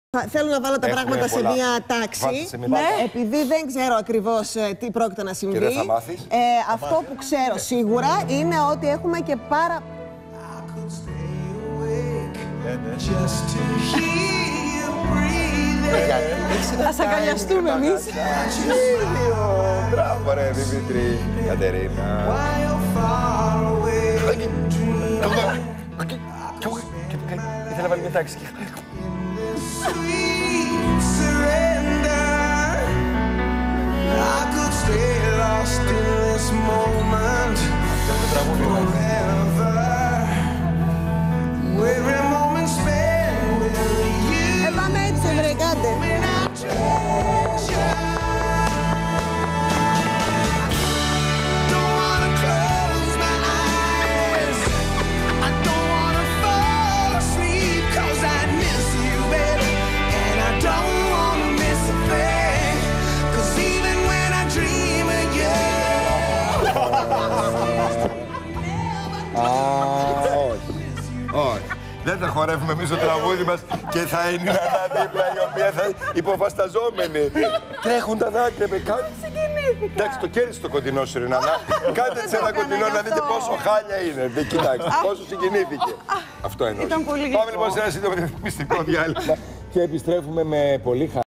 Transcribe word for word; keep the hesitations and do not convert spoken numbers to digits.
Θέλω να βάλω τα Έχουμε πράγματα πολλά. σε μία τάξη. Σε μία ναι. τάξη. Επειδή δεν ξέρω ακριβώς ε, τι πρόκειται να συμβεί. Και δεν θα μάθεις. Ε, αυτό που ξέρω σίγουρα είναι ότι έχουμε και πάρα. Ας αγκαλιαστούμε εμείς. Μπράβο ρε Δημήτρη, Κατερίνα. Ήθελα να βάλει μια τάξη. Ε, πάμε έτσι, βρε, κάντε. Όχι. Όχι. Δεν θα χορεύουμε εμείς το τραγούδι μας και θα είναι η Νανά δίπλα η οποία θα υποβασταζόμενη. Τρέχουν τα δάκρυα με κάτι. Εντάξει, το κέρδισε το κοντινό σου, ρε Νανά. Κάντε σε ένα κοντινό να δείτε πόσο χάλια είναι. Κοιτάξτε, πόσο συγκινήθηκε. Αυτό εννοώ. Πάμε λοιπόν σε ένα σύντομο μυστικό διάλειμμα και επιστρέφουμε με πολύ χαρά.